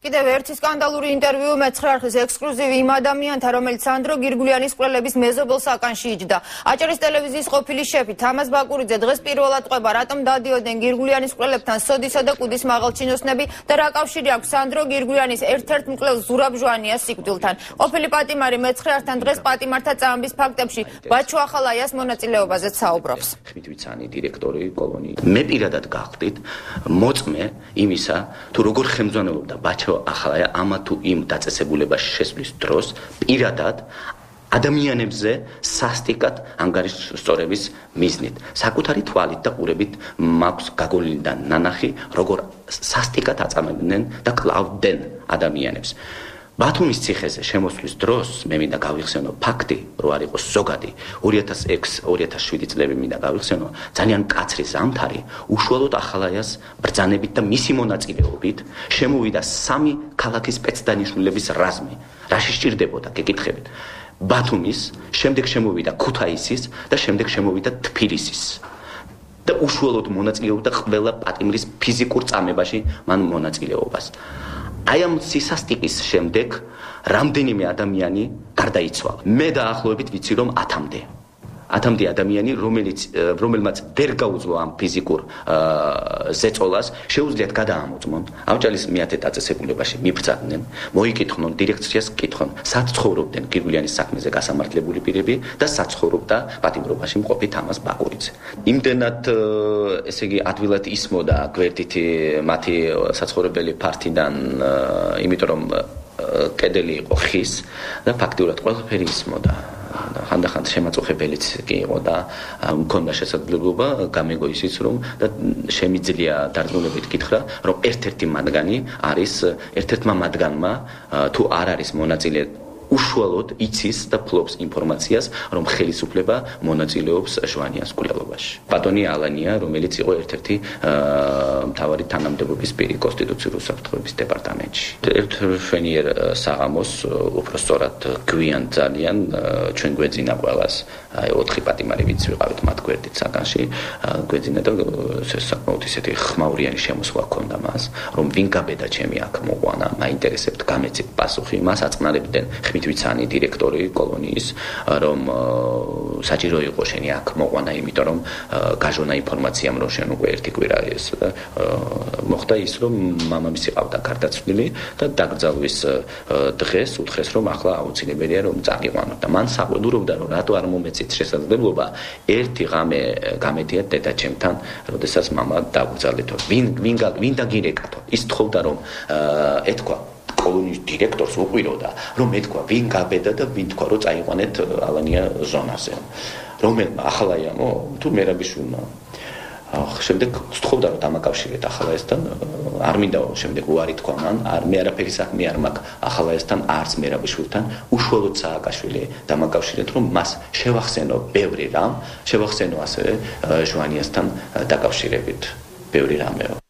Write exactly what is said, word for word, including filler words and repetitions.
კიდევ ერთი სკანდალური ინტერვიუ მეცხრე არხის ექსკლუზივი იმ ადამიანთან, რომელიც სანდრო გირგულიანის კვლელების მეზობელ საკანში იჯდა. აჭარის ტელევიზიის ყოფილი შეფი თამაზ ბაკურიძე დღეს პირველად ყვება, რატომ დადიოდნენ გირგულიანის კვლელებთან სოდისა და კუდის მაღალჩინოსნები და რა კავშირი აქვს სანდრო გირგულიანის ერთ-ერთ მკვლელ ზურაბ ჟვანიას სიკვდილთან. ყოფილი პატიმარი მეცხრე არხთან დღეს პატიმართა წამების ფაქტებში ბაჩო ახალაიას მონაწილეობაზეც საუბრობს. ხმითვიცანი დირექტორი კოლონიის. მე პირადად გავხდით მოწმე იმისა, თუ როგორ ხელმძღვანელობდა ბაჩო ახალაია ამა თუ იმ დაწესებულებაში შესვლის დროს პირადად ადამიანებზე სასტიკად ანგარიშსწორების მიზნით. საკუთარი თვალით და ყურებით მაქვს გაგოლილი და ნანახი, როგორ სასტიკად აწამებდნენ და კლავდნენ ადამიანებს. ბათუმის ციხეზე შემოსვლის დროს მე მინდა გავიხსენო ფაქტი, რომ არ იყოს ზოგადი ორი ათას ექვსი ორი ათას შვიდი წლები მინდა გავიხსენო ძალიან მკაცრი ზამთარი უშუალოდ ახალაიას ბრძანებით და მისი მონაწილეობით შემოვიდა სამი ქალაქის სპეცდანიშნულების რაზმი. რაში სჭირდებოდა გეკითხებით. ბათუმის, შემდეგ შემოვიდა ქუთაისის და შემდეგ შემოვიდა თბილისის. და უშუალოდ მონაწილეობდა ყველა პატიმრის ფიზიკურ წამებაში მან მონაწილეობას. აი ამ სისასტიკის შემდეგ რამდენიმე ადამიანი გარდაიცვალა. მე დაახლოებით ვიცი რომ ათამდე. ათამდე ადამიანი, რომელიც რომელმაც ვერ გაუძლო ამ ფიზიკურ ზეწოლას, შეუძლიათ გადაამოწმონ. ავჭალის მეათე დაწესებულებაში მიბრძანდნენ, მოიკითხონ დირექციას, კითხონ, სად ცხოვრობდნენ გირგულიანის საქმეზე გასამართლებული პირები და სად ცხოვრობდა პატიმრობაში მყოფი თამაზ ბაკურიძე. იმდენად ესე იგი ადვილად ისმოდა გვერდით მათი საცხოვრებელი ფართიდან, იმიტომ რომ კედელი იყო ხის და ფაქტიურად ყველაფერი ისმოდა. ხანდახან შემაწუხებელიც კი იყო და მქონდა შესაძლებლობა გამეგო ისიც რომ და შემიძლია დარწმუნებით გითხრა რომ ერთ-ერთი მათგანი არის ერთ-ერთმა მათგანმა თუ არ არის მონაწილე უშუალოდ იცის და ფლობს ინფორმაციას რომ ხელისუფლება მონაწილეობს ჟვანიას კვლელობაში. ბატონი ალანია, რომელიც იყო ერთ-ერთი მთავარი თანამდებობის პირი კონსტიტუციური უსაფრთხოების დეპარტამენტში. ერთ-ერთნაირ საღამოს უпростоრად გვიან ძალიან ჩვენ გვეძინა ყველას აი ოთხი პატიმარი ვიც ვიყავით მათ გვერდით საკანში გვეძინა და საკმაოდ ისეთი ხმაურიანი შემოსვლა ჰქონდა მას რომ ვინ გაბედა ჩემი აქ მოყვანა მაინტერესებთ გამეცით პასუხი მას აწყნარებდნენ ხმითვიცანი დირექტორი კოლონიის რომ საჭირო იყო შენი აქ მოყვანა იმიტომ რომ გაჟონა ინფორმაციამ რომ შენ უკვე ერთი კვირა ეს მოხდა ის რომ მამამისი ყავდა გარდაცვლილი და დაკრძალვის დღეს უთხრეს რომ ახლა აუცილებელია რომ წაიყვანოთ და მან საყვედურობდა რომ რატო არ მომეცით შესაძლებლობა ერთი ღამე გამედიათ დედაჩემთან როდესაც მამა დაკრძალეთო ვინ ვინ ვინ დაგირეკათო ის თხოვდა რომ ეთქვა კოლონიის დირექტორს უყვიროდა რომ ეთქვა ვინ გაბედა და ვინ თქვა რომ წაიყვანეთ ალანია ზონაზე რომელმა ახალაიამო თუ მერაბიშვილმა შემდეგ სწხოვდა რომ დამაკავშირეთ ახალაიასთან არ მინდა შემდეგ უარი თქვა მან არ მე არაფერი საქმე არ მაქვს ახალაიასთან არც მერაბიშვილთან უშუალოდ სააკაშვილი დამაკავშირეთ რომ მას შევახსენო ბევრი რამ შევახსენო ასევე ჟვანიასთან დაკავშირებით ბევრი რამეო